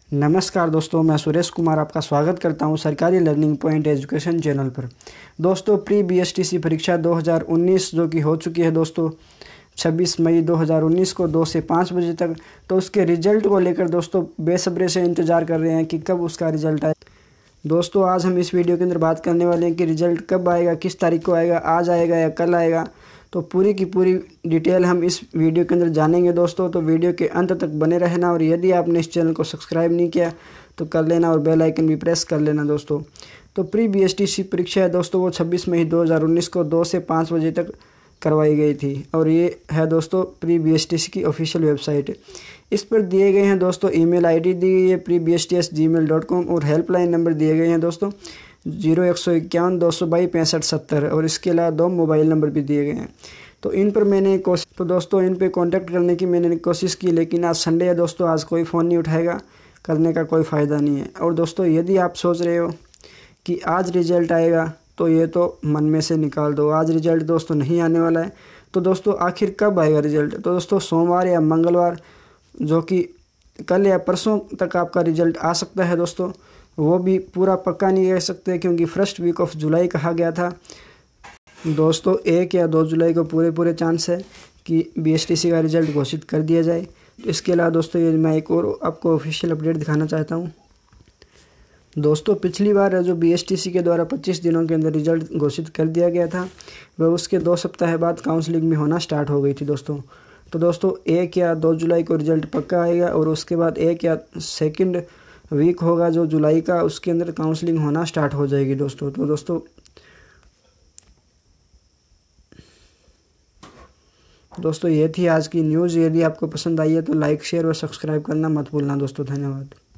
नमस्कार दोस्तों, मैं सुरेश कुमार आपका स्वागत करता हूं सरकारी लर्निंग पॉइंट एजुकेशन चैनल पर। दोस्तों, प्री बीएसटीसी परीक्षा 2019 जो कि हो चुकी है दोस्तों 26 मई 2019 को 2 से 5 बजे तक। तो उसके रिजल्ट को लेकर दोस्तों बेसब्री से इंतज़ार कर रहे हैं कि कब उसका रिजल्ट आए। दोस्तों, आज हम इस वीडियो के अंदर बात करने वाले हैं कि रिजल्ट कब आएगा, किस तारीख को आएगा, आज आएगा या कल आएगा। तो पूरी की पूरी डिटेल हम इस वीडियो के अंदर जानेंगे दोस्तों। तो वीडियो के अंत तक बने रहना, और यदि आपने इस चैनल को सब्सक्राइब नहीं किया तो कर लेना और बेल आइकन भी प्रेस कर लेना दोस्तों। तो प्री बीएसटीसी परीक्षा है दोस्तों, वो 26 मई 2019 को 2 से 5 बजे तक करवाई गई थी। और ये है दोस्तों प्री बीएसटीसी की ऑफिशियल वेबसाइट। इस पर दिए गए हैं दोस्तों ईमेल आईडी दी गई है pre-bsts@gmail.com, और हेल्पलाइन नंबर दिए गए हैं दोस्तों 0151 222 6570, और इसके अलावा 2 मोबाइल नंबर भी दिए गए हैं। तो इन पर दोस्तों इन पे कांटेक्ट करने की मैंने कोशिश की, लेकिन आज संडे है दोस्तों, आज कोई फ़ोन नहीं उठाएगा, करने का कोई फ़ायदा नहीं है। और दोस्तों, यदि आप सोच रहे हो कि आज रिजल्ट आएगा तो ये तो मन में से निकाल दो, आज रिजल्ट दोस्तों नहीं आने वाला है। तो दोस्तों आखिर कब आएगा रिजल्ट? तो दोस्तों सोमवार या मंगलवार, जो कि कल या परसों तक आपका रिजल्ट आ सकता है दोस्तों। वो भी पूरा पक्का नहीं कह सकते, क्योंकि फर्स्ट वीक ऑफ जुलाई कहा गया था दोस्तों। 1 या 2 जुलाई को पूरे चांस है कि बीएसटीसी का रिजल्ट घोषित कर दिया जाए। तो इसके अलावा दोस्तों ये मैं एक और आपको ऑफिशियल अपडेट दिखाना चाहता हूँ दोस्तों। पिछली बार जो बीएसटीसी के द्वारा 25 दिनों के अंदर रिजल्ट घोषित कर दिया गया था, वह उसके 2 सप्ताह बाद काउंसलिंग में होना स्टार्ट हो गई थी दोस्तों। तो दोस्तों 1 या 2 जुलाई को रिजल्ट पक्का आएगा, और उसके बाद 1 या सेकंड वीक होगा जो जुलाई का, उसके अंदर काउंसलिंग होना स्टार्ट हो जाएगी दोस्तों। तो दोस्तों ये थी आज की न्यूज़। यदि आपको पसंद आई है तो लाइक, शेयर और सब्सक्राइब करना मत भूलना दोस्तों। धन्यवाद।